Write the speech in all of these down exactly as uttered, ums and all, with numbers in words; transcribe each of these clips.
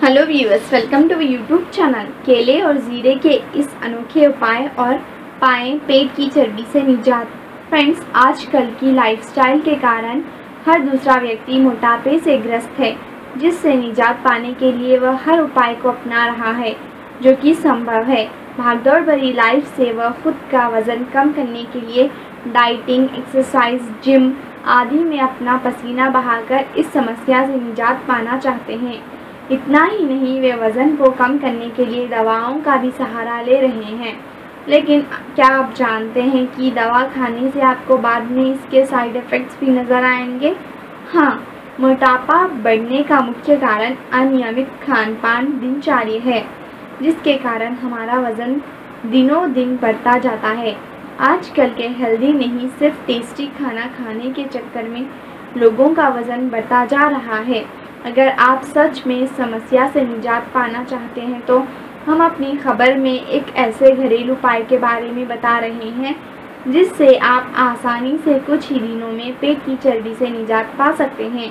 Hello viewers, welcome to YouTube channel. केले और जीरे के इस अनोखे उपाय और पाएं पेट की चर्बी से निजात। फ्रेंड्स, आजकल की लाइफस्टाइल के कारण हर दूसरा व्यक्ति मोटापे से ग्रस्त है, जिससे निजात पाने के लिए वह हर उपाय को अपना रहा है जो कि संभव है। भागदौड़ भरी लाइफ से वह खुद का वजन कम करने के लिए डाइटिंग, एक्सरसाइज, जिम आदि में अपना पसीना बहाकर इस समस्या से निजात पाना चाहते हैं। इतना ही नहीं, वे वज़न को कम करने के लिए दवाओं का भी सहारा ले रहे हैं। लेकिन क्या आप जानते हैं कि दवा खाने से आपको बाद में इसके साइड इफ़ेक्ट्स भी नज़र आएंगे? हाँ, मोटापा बढ़ने का मुख्य कारण अनियमित खान पान दिनचर्या है, जिसके कारण हमारा वज़न दिनों दिन बढ़ता जाता है। आजकल के हेल्दी नहीं, सिर्फ टेस्टी खाना खाने के चक्कर में लोगों का वज़न बढ़ता जा रहा है। अगर आप सच में इस समस्या से निजात पाना चाहते हैं तो हम अपनी खबर में एक ऐसे घरेलू उपाय के बारे में बता रहे हैं जिससे आप आसानी से कुछ ही दिनों में पेट की चर्बी से निजात पा सकते हैं।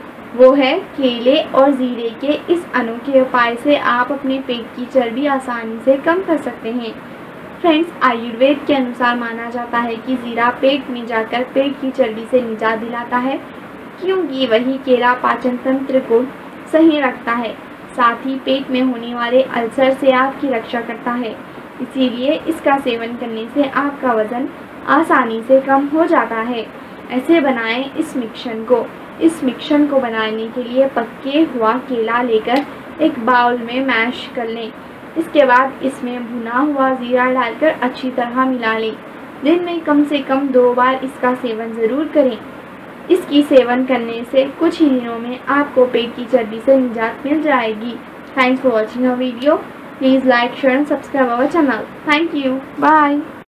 वो है केले और जीरे के इस अनोखे उपाय से आप अपने पेट की चर्बी आसानी से कम कर सकते हैं। फ्रेंड्स, आयुर्वेद के अनुसार माना जाता है कि जीरा पेट में जाकर पेट की चर्बी से निजात दिलाता है, क्योंकि वही केला पाचन तंत्र को सही रखता है, साथ ही पेट में होने वाले अल्सर से आपकी रक्षा करता है। इसीलिए इसका सेवन करने से आपका वज़न आसानी से कम हो जाता है। ऐसे बनाएं इस मिश्रण को। इस मिश्रण को बनाने के लिए पके हुआ केला लेकर एक बाउल में मैश कर लें। इसके बाद इसमें भुना हुआ जीरा डालकर अच्छी तरह मिला लें। दिन में कम से कम दो बार इसका सेवन ज़रूर करें। इसकी सेवन करने से कुछ ही दिनों में आपको पेट की चर्बी से निजात मिल जाएगी। Thanks for watching our video. Please like, share and subscribe our channel. Thank you. Bye.